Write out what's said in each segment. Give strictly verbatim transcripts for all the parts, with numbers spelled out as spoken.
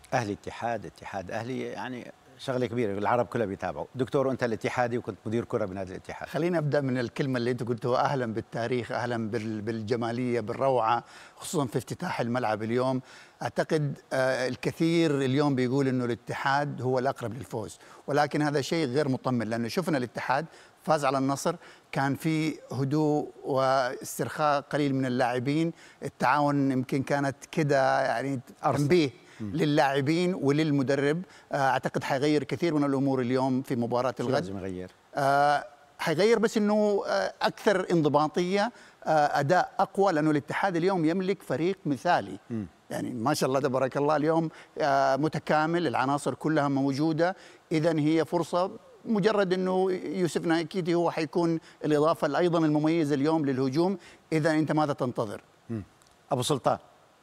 اهلي اتحاد اتحاد اهلي، يعني شغله كبيره، العرب كلها بيتابعوا. دكتور انت الاتحادي وكنت مدير كره بنادي الاتحاد. خلينا ابدا من الكلمه اللي انت قلتوها، اهلا بالتاريخ، اهلا بالجماليه بالروعه، خصوصا في افتتاح الملعب اليوم. اعتقد آه الكثير اليوم بيقول انه الاتحاد هو الاقرب للفوز، ولكن هذا شيء غير مطمن، لانه شفنا الاتحاد فاز على النصر، كان في هدوء واسترخاء قليل من اللاعبين، التعاون يمكن كانت كده يعني تنبيه للاعبين وللمدرب. اعتقد حيغير كثير من الامور اليوم في مباراه الغد. لازم يغير آه حيغير، بس انه آه اكثر انضباطيه، آه اداء اقوى، لانه الاتحاد اليوم يملك فريق مثالي. م. يعني ما شاء الله تبارك الله اليوم آه متكامل، العناصر كلها موجوده، اذا هي فرصه. مجرد انه يوسف نايكيتي هو حيكون الاضافه ايضا المميزه اليوم للهجوم. اذا انت ماذا تنتظر؟ م. ابو سلطان.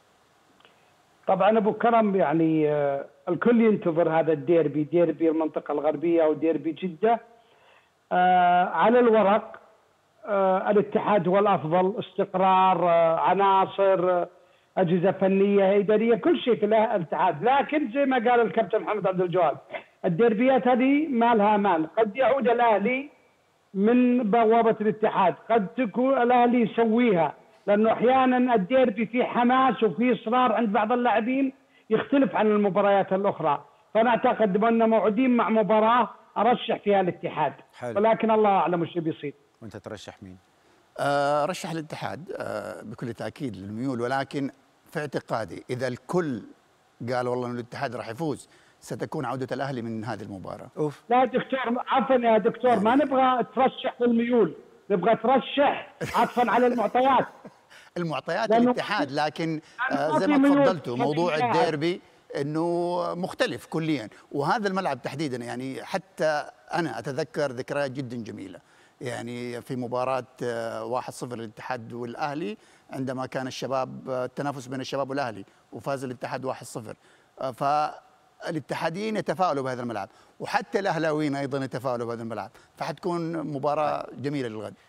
طبعا ابو كرم، يعني الكل ينتظر هذا الديربي، ديربي المنطقه الغربيه او ديربي جده. آه على الورق آه الاتحاد هو الافضل، استقرار، آه عناصر، آه اجهزه فنيه اداريه، كل شيء في الاتحاد. لكن زي ما قال الكابتن محمد عبد الجواد، الديربيات هذه ما لها امان، قد يعود الاهلي من بوابه الاتحاد، قد تكون الاهلي يسويها، لانه احيانا الديربي فيه حماس وفيه اصرار عند بعض اللاعبين يختلف عن المباريات الاخرى. فانا اعتقد بان موعودين مع مباراه ارشح فيها الاتحاد، حلو. ولكن الله اعلم وش بيصير. وانت ترشح مين؟ آه رشح الاتحاد آه بكل تاكيد للميول، ولكن في اعتقادي اذا الكل قال والله ان الاتحاد راح يفوز، ستكون عوده الاهلي من هذه المباراه. أوف. لا دكتور، عفوا يا دكتور، يعني ما نبغى ترشح للميول، نبغى ترشح عطفا على المعطيات. المعطيات الاتحاد، لكن آه زي ما تفضلتوا موضوع الديربي انه مختلف كليا، وهذا الملعب تحديدا يعني حتى انا اتذكر ذكريات جدا جميله، يعني في مباراه واحد صفر للاتحاد والاهلي، عندما كان الشباب التنافس بين الشباب والاهلي وفاز الاتحاد واحد صفر. فالاتحاديين يتفاؤلوا بهذا الملعب، وحتى الاهلاويين ايضا يتفاؤلوا بهذا الملعب، فحتكون مباراه جميله للغد.